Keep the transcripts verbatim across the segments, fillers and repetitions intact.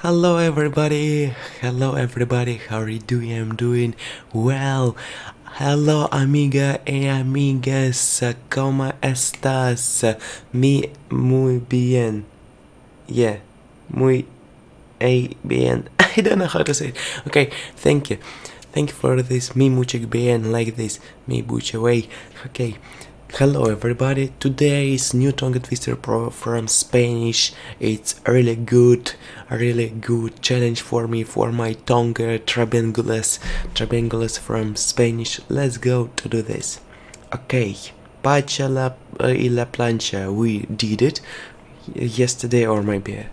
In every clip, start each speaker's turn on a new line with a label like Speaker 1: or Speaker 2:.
Speaker 1: Hello everybody, hello everybody, how are you doing? I'm doing well. Hello amiga y amigas, ¿cómo estás? Mi muy bien. Yeah, muy eh, bien. I don't know how to say it. Okay, thank you. Thank you for this. Mi mucho bien, like this. Mi mucho way. Okay. Hello everybody, today is new tongue twister pro from Spanish. It's really good, really good challenge for me for my tongue triangulus, triangulus from Spanish. Let's go to do this. Okay, pacha la, uh, y la plancha, we did it yesterday or maybe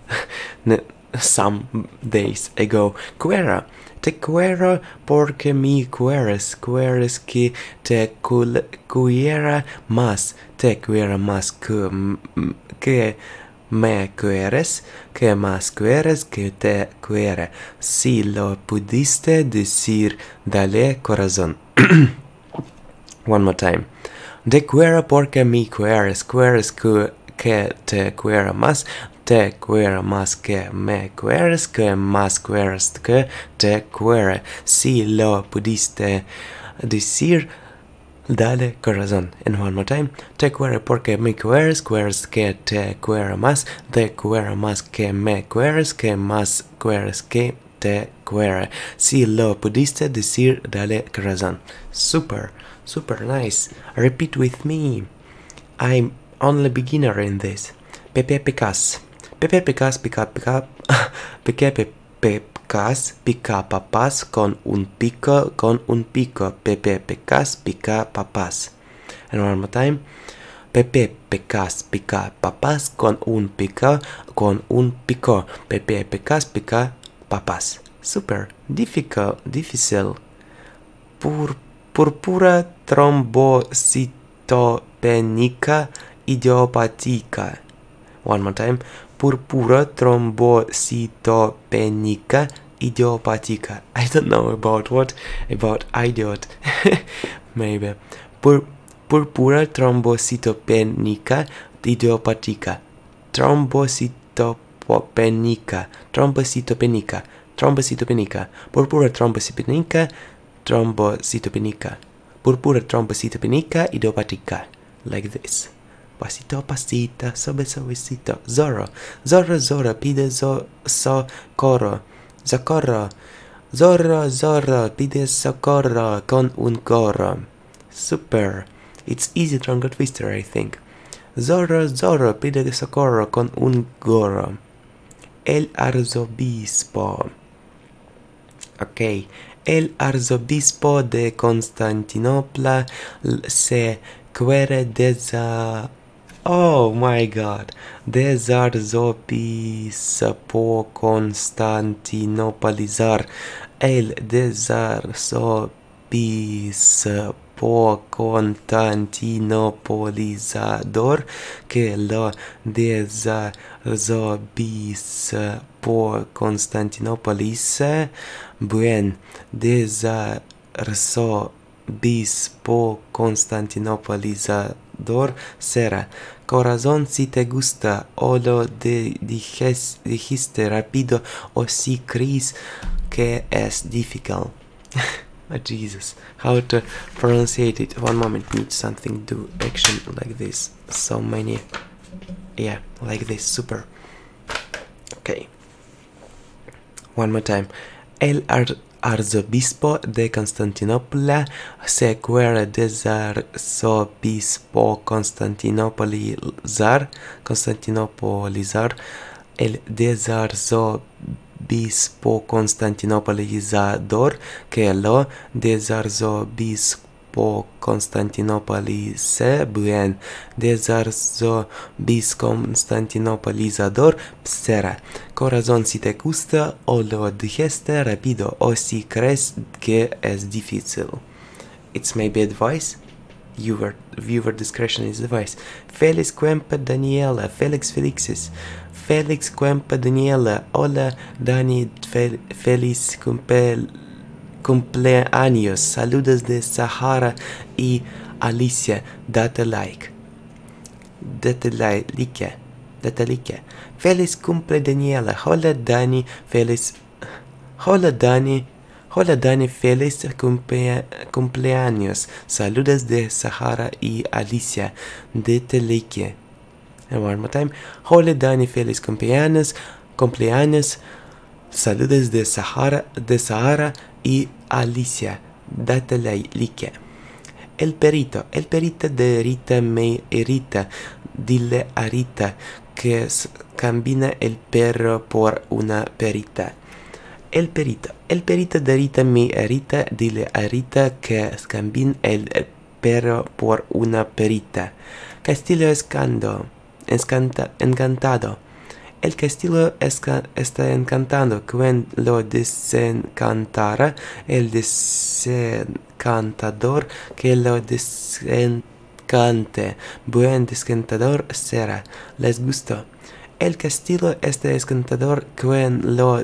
Speaker 1: some days ago. Quiero. Te quiero porque me quieres, quieres que te quiera más, te quiera más que, que me quieres, que más quieres que te quiera. Si lo pudiste decir, dale corazón. One more time. Te quiero porque me quieres, quieres que, que te quiera más, te quiero más que me quieres, que más quieres que te quiera. Si lo pudiste decir, dale corazón. And one more time. Te quiero porque me quieres, quieres que te quiera más, te quiero más que me quieres, que más quieres que te quiera. Si lo pudiste decir, dale corazón. Super, super nice. Repeat with me. I'm only beginner in this. Pepe, pecas. Pepe, pecas, pica, pica, Pepe, pecas, pica papas con un pico, con un pico. Pepe, pecas, pica papas. And one more time. Pepe, pecas, pica papas con un pico, con un pico. Pepe, pecas, pica papas. Super. Difficult, Dificil. Pur, purpura trombocitopénica idiopática. One more time. Purpura trombocitopénica idiopática. I don't know about what, about idiot. Maybe. Pur, purpura trombocitopénica idiopática. Trombocitopénica. Trombocitopénica. Trombocitopénica. Purpura trombocitopénica. Trombocitopénica. Purpura trombocitopénica idiopática. Like this. Pasito, pasita, sobe, sobecito. Zorro. Zorro, zorro, pide zo, socorro. Socorro. Zorro, zorro, pide socorro con un gorro. Super. It's easy tongue twister, I think. Zorro, zorro, pide socorro con un gorro. El arzobispo. Ok. El arzobispo de Constantinopla se quiere desa... Oh my god. Desarzobispo Constantinopolizar. El desarzobispo Constantinopolizador que lo desarzobispo Constantinopolis. Buen. Desarzobispo Constantinopolizador será. Corazón, si te gusta o lo de dijes, dijiste rápido o si crees que es difficult. Oh, Jesus, how to pronunciate it? One moment, need something to action like this. So many. Yeah, like this. Super. Okay. One more time. El ar arzobispo de Constantinopla se quiere desarzobispo Constantinopolizar. Constantinopolizar. El desarzobispo Constantinopolizador que lo desarzobispo Constantinopolice. Bien. Desarzobispo Constantinopolizador será. Corazón, si te gusta o lo dijiste rápido o si crees que es difícil. It's maybe advice. Viewer, viewer discretion is advice. Felix Cuempa Daniela. Felix Felixis. Felix Cuempa Daniela. Hola Dani. Fel, feliz cumple, cumpleaños. Saludos de Sahara y Alicia. Date like. Date like. Date like. Feliz cumple Daniela. Hola Dani. Feliz. Hola Dani. Hola Dani, feliz cumplea cumpleaños. Saludos de Sahara y Alicia de Teleque. And one more time. Hola Dani, feliz cumpleaños. Cumpleaños. Saludos de Sahara, de Sahara y Alicia de Teleque. El perito. El perito de Rita me irrita. Dile a Rita que cambina el perro por una perita. El perito. El perito de Rita me irrita. Dile a Rita que cambine el perro por una perita. Castillo escando. Escanta, encantado. El castillo esca, está encantado. Quien lo desencantara, el desencantador que lo desencante. Buen desencantador será. ¿Les gustó? El castillo está encantador. Quien lo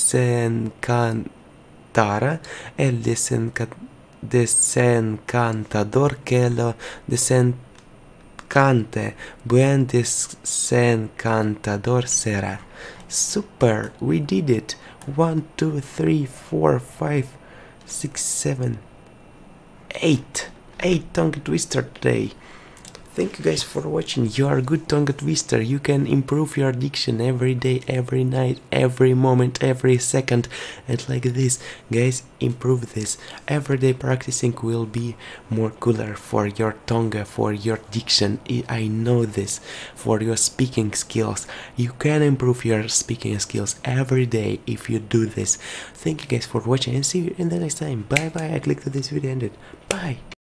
Speaker 1: desencantara, el desenca, desencantador que lo desencante. Cante, buen desencantador será. Super, we did it. One, two, three, four, five, six, seven, eight. Eight tongue twister today. Thank you guys for watching. You are a good tongue twister. You can improve your diction every day, every night, every moment, every second. And like this, guys, improve this. Everyday practicing will be more cooler for your tongue, for your diction. I know this. For your speaking skills. You can improve your speaking skills every day if you do this. Thank you guys for watching and see you in the next time. Bye bye. I clicked this video and ended. Bye.